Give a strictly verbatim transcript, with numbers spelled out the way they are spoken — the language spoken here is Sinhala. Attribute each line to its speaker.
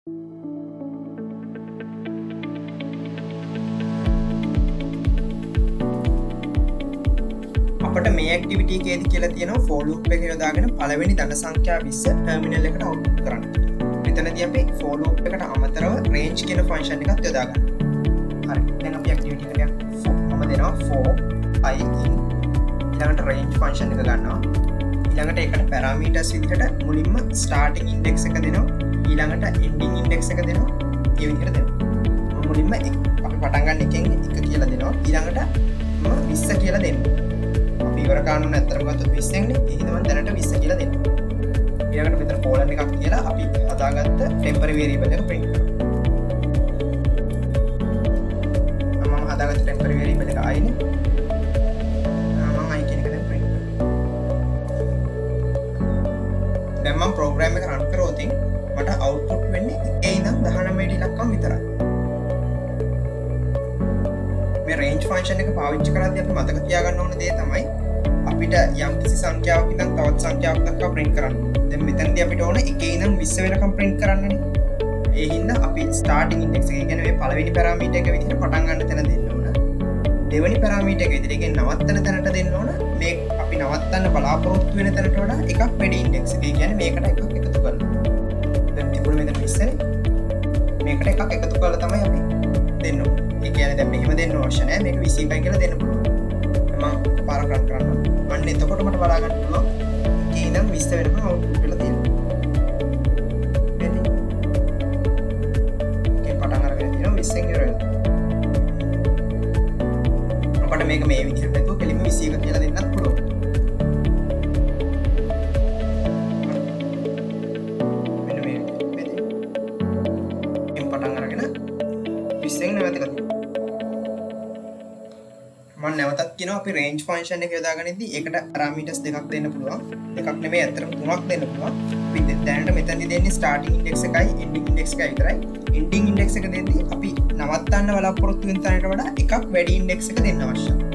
Speaker 1: අපට මේ ඇක්ටිවිටි එකේදී කියලා තියෙනවා for loop එක යොදාගෙන පළවෙනි ධන සංඛ්‍යා විස්ස ටර්මිනල් එකට අවුට්පුට් කරන්න. මෙතනදී අපි for loop එකට අමතරව range කියන ෆන්ක්ෂන් එකක් යොදා ගන්නවා. හරි. දැන් අපි ඇක්ටිවිටි එකට යමු. මම දෙනවා for I in ඊළඟට range ෆන්ක්ෂන් එක ගන්නවා. ඊළඟට ඒකට parameters විදිහට මුලින්ම starting index එක දෙනවා. ඊළඟට ending index එක දෙනවා. ඒ විදිහට දෙනවා. මුලින්ම අපි පටන් ගන්න එකෙන් එක කියලා දෙනවා. ඊළඟට මම විස්ස කියලා දෙනවා. ඉවර කානුන ඇත්තරම ගත්තොත් විස්සෙන් නේ. එහෙනම් මම දැනට විස්ස කියලා දෙනවා. ඊළඟට මෙතන කෝලන් එකක් කියලා අපි හදාගත්ත ටෙම්පරරි වේරියබල් එක print කරනවා. මම හදාගත්ත ටෙම්පරරි වේරියබල් එක i නේ. මම i කියන එක දැන් print කරනවා. දැන් මම ප්‍රෝග්‍රෑම් එක රන් කරොත් මට අවුට්පුට් වෙන්නේ එකේ ඉඳන් දහනවයට ඉලක්කම් විතරයි. මේ range function එක පාවිච්චි කරද්දී අපි මතක තියාගන්න ඕන දේ තමයි අපිට යම් කිසි සංඛ්‍යාවක් ඉඳන් තවත් සංඛ්‍යාවක් දක්වා print කරන්න. දැන් මෙතනදී අපිට ඕන එකේ ඉඳන් විස්ස වෙනකම් print කරන්නනේ. ඒ හින්දා අපි starting index එක කියන්නේ මේ පළවෙනි පැරාමීටර් එක විදිහට පටන් ගන්න තැන දෙන්න ඕන. දෙවෙනි පැරාමීටර් එක විදිහට කියන්නේ නවත්තන තැනට දෙන්න ඕන. මේ අපි නවත්තන්න බලාපොරොත්තු වෙන තැනට වඩා එකක් වැඩි index එක. ඒ කියන්නේ මේකට එකක් එකතු කරනවා. දැන් තිබුණ මෙතන විස්සනේ. මේකට එකක් එකතු කරලා තමයි අපි දෙන්න ඕන. ඒ කියන්නේ දැන් මෙහෙම දෙන්න අවශ්‍ය නැහැ. මේක විසි එකයි කියලා දෙන්න පුළුවන්. මම පාරක් රන් කරනවා. අන්න එතකොට මට බලා ගන්න පුළුවන් එකේ ඉඳන් විස්ස වෙනකම් අවුට්පුට් වෙලා තියෙනවා. හරි. ඒකේ පටන් අරගෙන තියෙනවා විස්සෙන් ඉවර වෙනවා. අපිට මේක මේ විදිහට නැතුව කෙලින්ම විසි එක කියලා දෙන්නත් පුළුවන්. මෙන්න මේ විදිහට. එම් පටන් අරගෙන විස්සෙන් නැවතලා තියෙනවා. මම නැවතත් කියනවා අපි range function එක යොදාගනිද්දී ඒකට parameters දෙකක් දෙන්න පුළුවන්. දෙකක් නෙමෙයි අතරම තුනක් දෙන්න පුළුවන්. අපි දැනට මෙතනදී දෙන්නේ starting index එකයි ending index එකයි විතරයි. ending index එක දෙද්දී අපි නවත්තන්න බලාපොරොත්තු වෙන තැනට වඩා එකක් වැඩි index එක දෙන්න අවශ්‍යයි.